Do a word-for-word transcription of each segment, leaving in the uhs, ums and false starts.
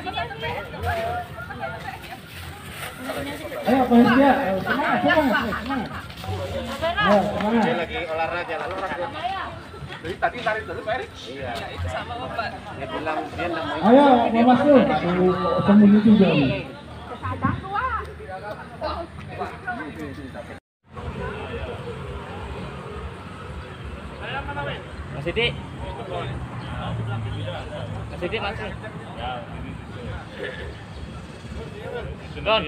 Ayo panitia, semangat, semangat, semangat. Ayo, semangat. Dia lagi olahraga, olahraga. Jadi tadi tarik dulu Pak Erik? Iya. Itu sama Bapak. Dia bilang dia namanya. Ayo, Mas Bro. Sembunyi juga nih. Sadang tua. Mas Siti. Mas Siti masih. Don.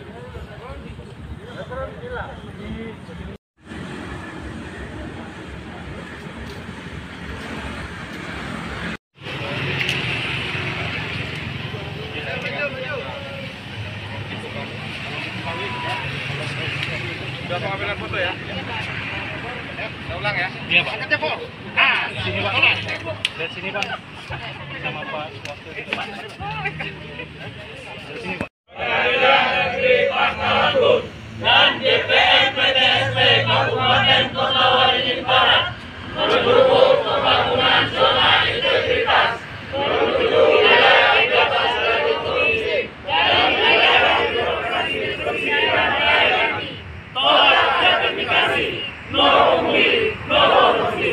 Sudah pengambilan foto ya? Ya, saya ulang ya. Iya, Pak. Angkat Pak. Ah, Sini, Pak. Lihat sini, Pak. Sama Pak waktu itu, Pak. Dari sini, Pak. Dan D P R P T S P Kabupaten Kota Waringin Barat mendukung pembangunan zona integritas menuju wilayah bebas dari korupsi dan wilayah birokrasi bersih dan melayani. Tolak gratifikasi, no pungli, no korupsi.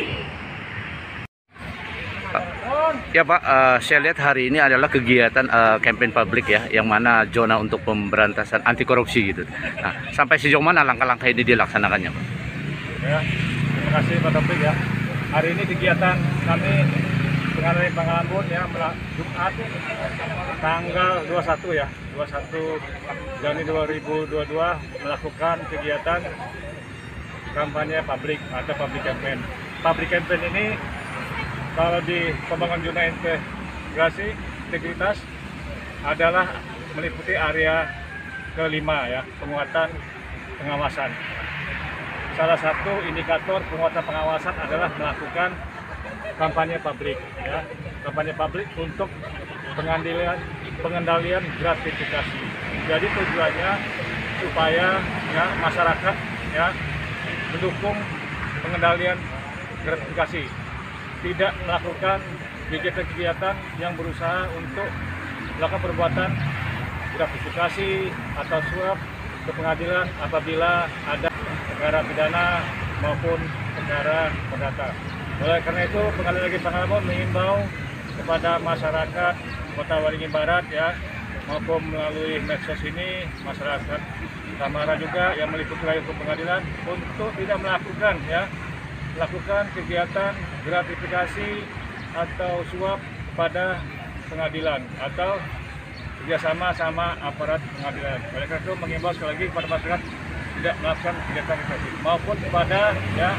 Ya Pak, uh, saya lihat hari ini adalah kegiatan uh, campaign publik ya, yang mana zona untuk pemberantasan anti korupsi gitu. Nah, sampai sejauh mana langkah-langkah ini dilaksanakannya Pak? Ya, terima kasih Pak Taufik ya. Hari ini kegiatan kami Pengadilan Pangalampun ya, Jumat tanggal dua puluh satu ya, dua puluh satu Januari dua ribu dua puluh dua melakukan kegiatan kampanye publik atau public campaign. Public campaign ini kalau di pembangunan zona integrasi integritas adalah meliputi area kelima ya, penguatan pengawasan. Salah satu indikator penguatan pengawasan adalah melakukan kampanye publik ya, kampanye publik untuk pengendalian pengendalian gratifikasi. Jadi tujuannya supaya ya masyarakat ya mendukung pengendalian gratifikasi, tidak melakukan kegiatan-kegiatan yang berusaha untuk melakukan perbuatan gratifikasi atau suap ke pengadilan apabila ada perkara pidana maupun perkara perdata. Oleh karena itu, Pengadilan Negeri Pangalampun mengimbau kepada masyarakat Kota Waringin Barat ya, maupun melalui medsos ini masyarakat Samara juga yang meliputi wilayah pengadilan untuk tidak melakukan ya melakukan kegiatan gratifikasi atau suap kepada pengadilan atau kerjasama sama aparat pengadilan. Oleh karena itu mengimbau sekali lagi kepada masyarakat tidak melakukan kegiatan gratifikasi maupun kepada ya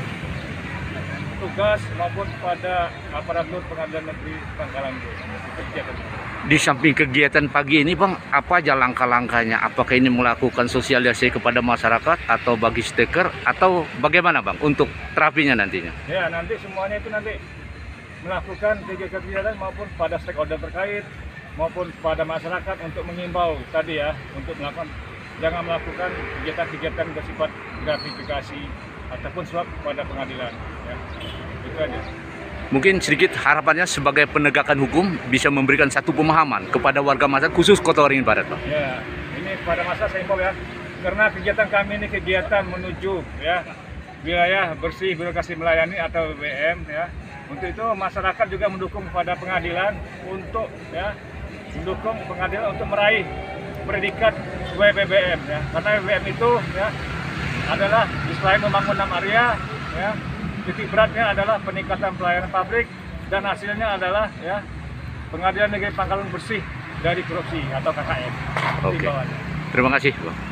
tugas maupun kepada aparatur pengadilan negeri Pangkalan. Itu kegiatan. Di samping kegiatan pagi ini Bang, apa aja langkah-langkahnya? Apakah ini melakukan sosialisasi kepada masyarakat atau bagi stiker atau bagaimana Bang untuk terapinya nantinya? Ya, nanti semuanya itu nanti melakukan kegiatan-kegiatan maupun pada stakeholder terkait maupun pada masyarakat untuk mengimbau tadi ya, untuk melakukan jangan melakukan kegiatan-kegiatan bersifat gratifikasi ataupun suap kepada pengadilan ya. Itu aja. Mungkin sedikit harapannya sebagai penegakan hukum bisa memberikan satu pemahaman kepada warga masyarakat khusus Kota Waringin Barat, Pak. Ya, ini pada masa saya info ya, karena kegiatan kami ini kegiatan menuju ya wilayah bersih birokrasi melayani atau B B M ya. Untuk itu masyarakat juga mendukung kepada pengadilan untuk ya mendukung pengadilan untuk meraih predikat W B B M ya. Karena W B M itu ya adalah selain membangun enam area ya, titik beratnya adalah peningkatan pelayanan publik dan hasilnya adalah ya Pengadilan Negeri Pangkalan bersih dari korupsi atau K K N. Oke. Terima kasih, Bang.